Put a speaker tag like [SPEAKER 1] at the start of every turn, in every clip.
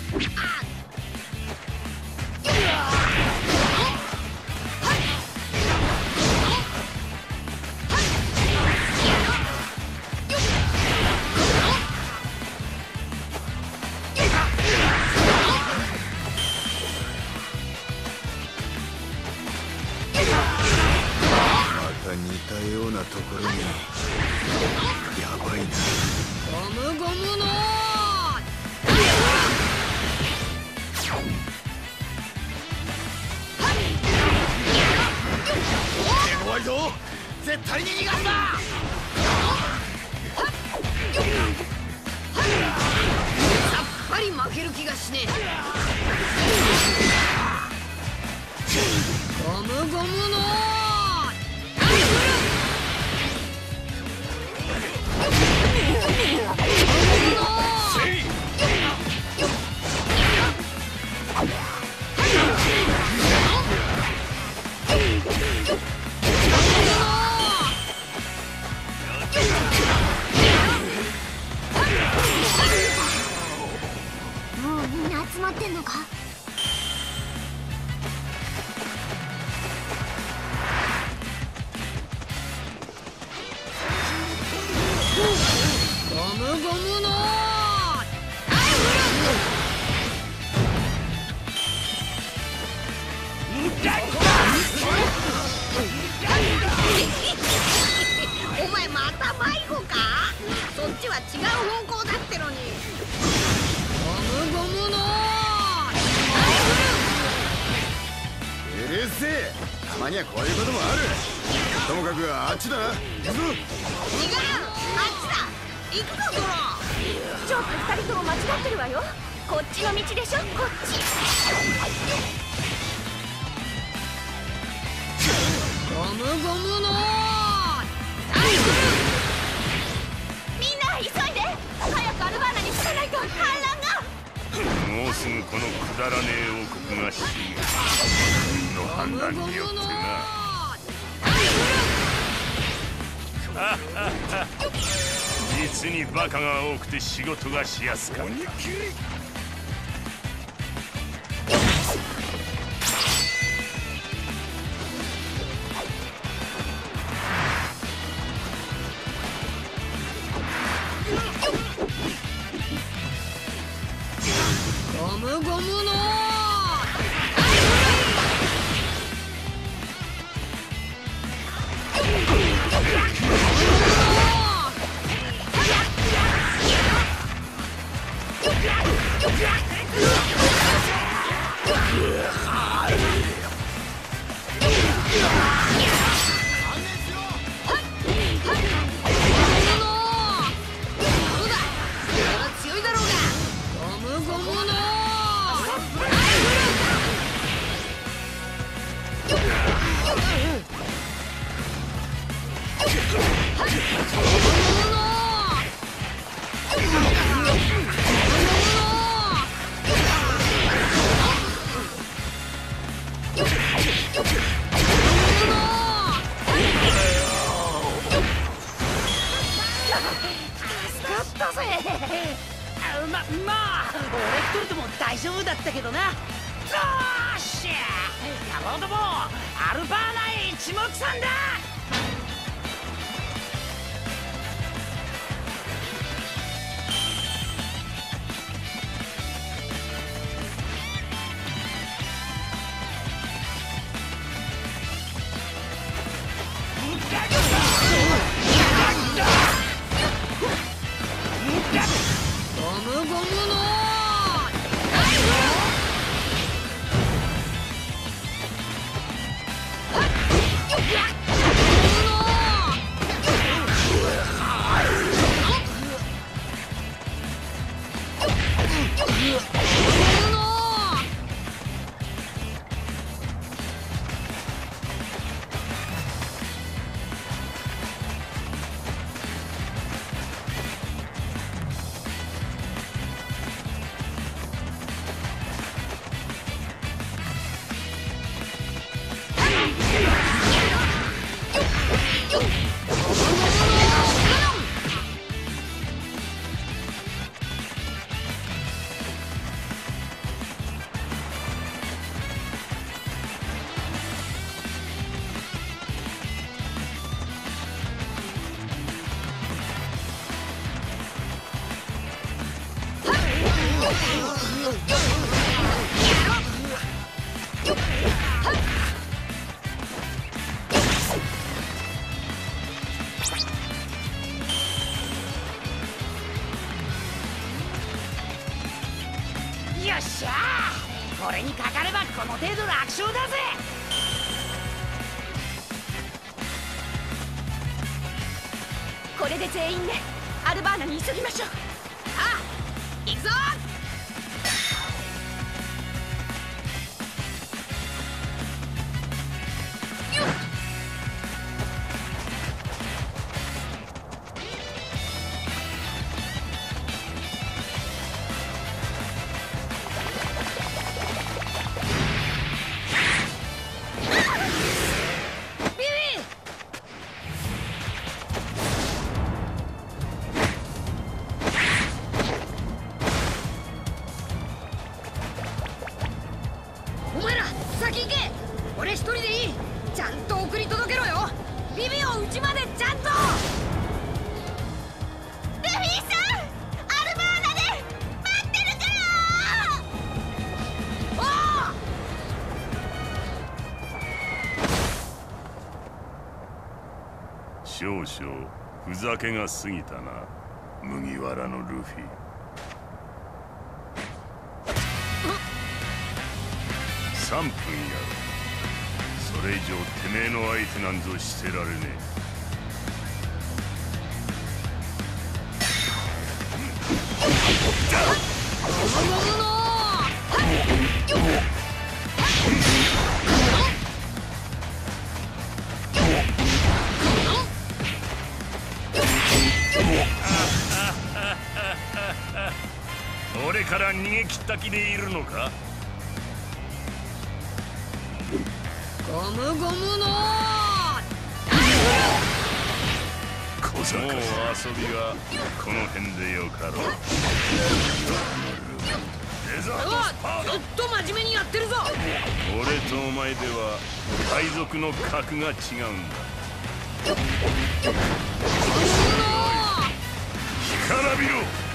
[SPEAKER 1] 似たようなところにやばいな。
[SPEAKER 2] ゴムゴムの
[SPEAKER 1] 手強いぞ。絶対に逃がすな。
[SPEAKER 2] さっぱり負ける気がしねえ。ゴムゴムの
[SPEAKER 3] もうみんな集まってんのか？
[SPEAKER 2] ゴムゴムのお前また迷子か？そっちは違う方向だってのに。ゴムゴムの
[SPEAKER 1] うるせえ。たまにはこういうこともある。ともかくあっちだな。行くぞ。
[SPEAKER 2] 逃がらん。あっちだ。行くぞドロー。
[SPEAKER 3] ちょっと2人とも間違ってるわよ。こっちの道でしょ、こっち。
[SPEAKER 2] ゴムゴムの
[SPEAKER 3] みんな急いで。早くアルバーナに着かないと反乱が。
[SPEAKER 4] もうすぐこのくだらねえ王国が死ぬ。君の判断によってな。実にバカが多くて仕事がしやすかった。
[SPEAKER 2] ゴムゴムの
[SPEAKER 5] 俺一人とも大丈夫だったけどな。よーし、野郎ども、アルバーナへ一目散だ。
[SPEAKER 2] ゴムゴムの
[SPEAKER 5] よっしゃー、これにかかればこの程度楽勝だぜ。
[SPEAKER 3] これで全員でアルバーナに急ぎましょう。
[SPEAKER 2] ああ、行くぞ。お前ら先行け。俺一人でいい。ちゃんと送り届けろよ。ビビをうちまでちゃんと。
[SPEAKER 3] ルフィさん、アルバーナで待ってるから。
[SPEAKER 2] お
[SPEAKER 4] 少々ふざけが過ぎたな、麦わらのルフィ。3分やろ。それ以上てめえの相手なんぞしてられねえ。俺から逃げ切った気でいるのか。
[SPEAKER 2] ゴムゴムの
[SPEAKER 4] 小賢もう遊びはこの辺でよかろう。デザートスパー
[SPEAKER 2] ずっと真面目にやってるぞ。
[SPEAKER 4] 俺とお前では海賊の格が違うんだ。干からびろ。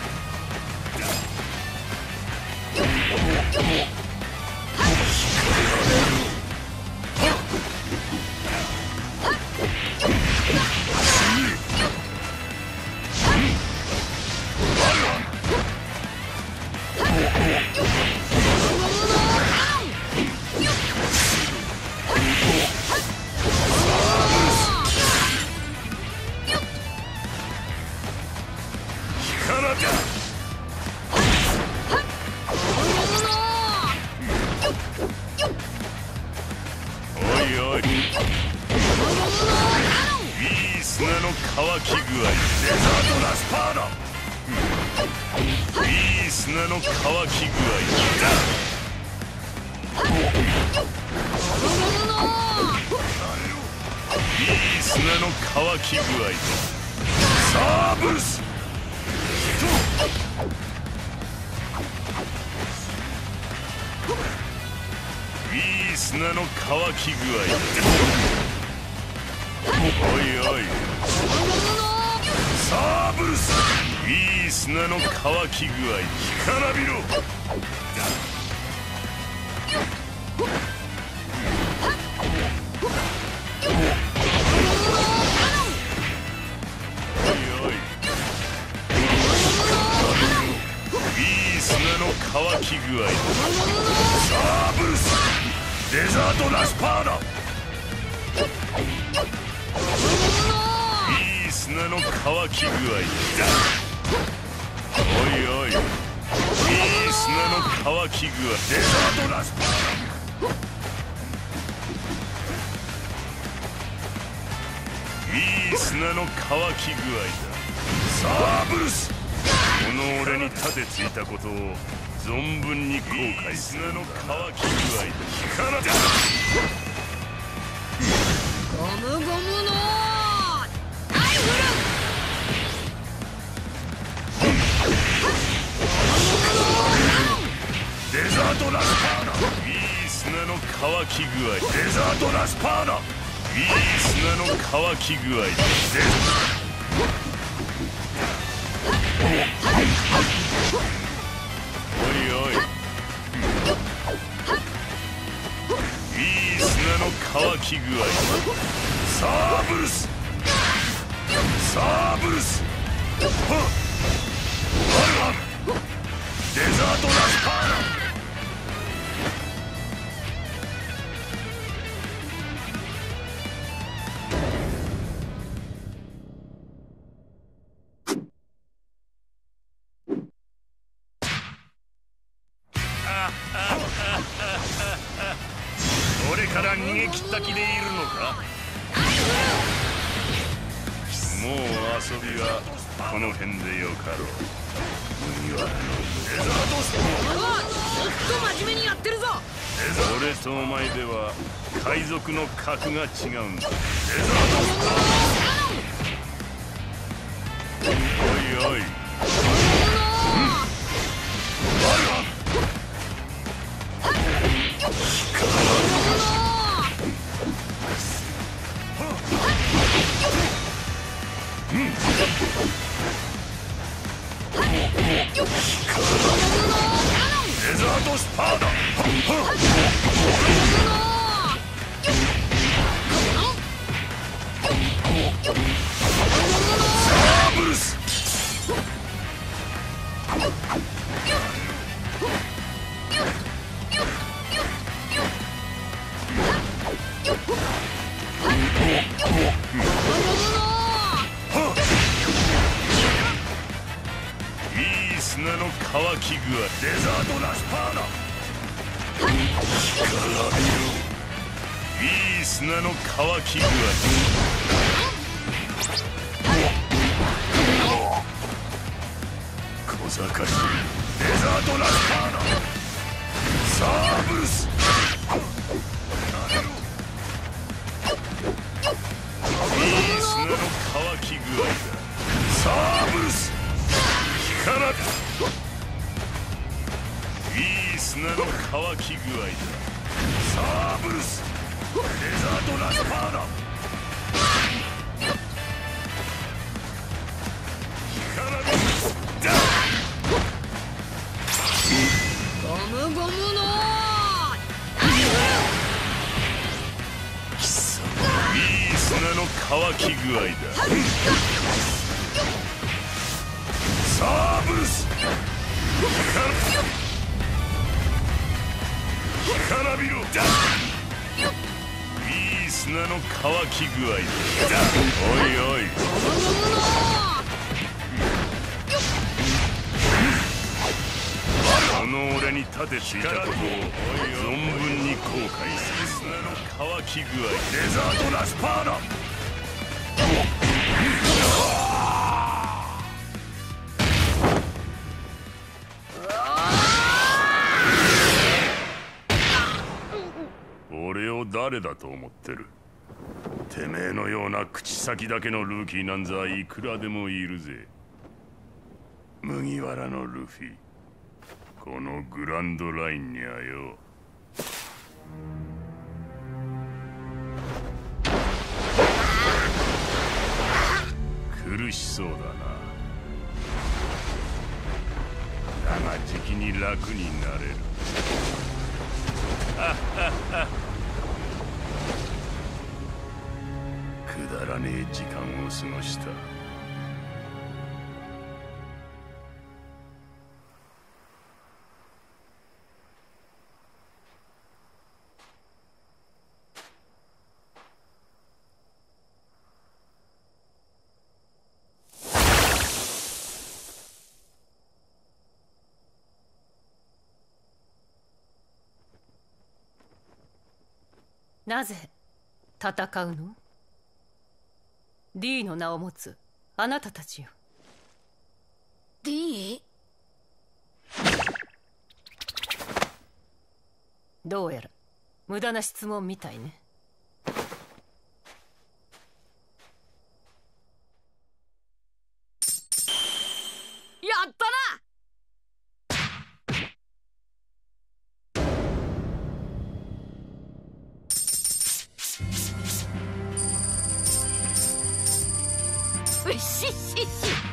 [SPEAKER 4] 乾き具合、デザートラスパーダ。いい砂の乾き具合だ。いい砂の乾き具合だ。さあブルス。いい砂の乾き具合だ。おいおい、さあブルス、いい砂の乾き具合、干からびろ。おいおい、いい砂の乾き具合。さあブルス、デザートラスパーダ。いい砂の乾き具合だ。おいおい、いい砂の乾き具合、デザートラスパーダ。いい砂の乾き具合だ。さあブルス、この俺に盾ついたことを存分に後悔する。いい砂の乾き具合だ。干からびろ。
[SPEAKER 2] ゴムゴムのアイフル。
[SPEAKER 4] デザートラスパーダ。いい砂の乾き具合。デザートラスパーダ。いい砂の乾き具合。おい乾き具合。サーブルス、サーブルス、はっ、ワンワン、デザートラスパーナ。俺から逃げ切った気でいるのか。もう遊びはこの辺でよかろう。麦わらのデザートスポーン。
[SPEAKER 2] ずっと真面目にやってるぞ。
[SPEAKER 4] 俺とお前では海賊の格が違うんだ。デザートスポーン。おいおい、デザートスパーダ。サーブルス。いい砂の乾き具合。デザートラスパーナ。いい砂の乾き具合。小賢しいデザートラスパーナ。サーブルス。いい砂の乾き具合だ。サーブルス。干からび。いい砂の乾き具合だ。サーブルス。デザートラスパーナ。干からび。
[SPEAKER 2] ゴムゴムの
[SPEAKER 4] いい砂の乾き具合だ。サーブルス。干からびろ。いい砂の乾き具合だ。おいおい、この俺に立てついたことを存分に後悔する。砂の乾き具合。デザートラスパーナ。俺を誰だと思ってる。てめえのような口先だけのルーキーなんざいくらでもいるぜ。麦わらのルフィ、このグランドラインにはよ。苦しそうだな。だがじきに楽になれる。くだらねえ時間を過ごした。
[SPEAKER 6] なぜ戦うの？ D の名を持つあなたたちよ。
[SPEAKER 2] D？
[SPEAKER 6] どうやら無駄な質問みたいね。
[SPEAKER 2] やったな。うっしっしっし。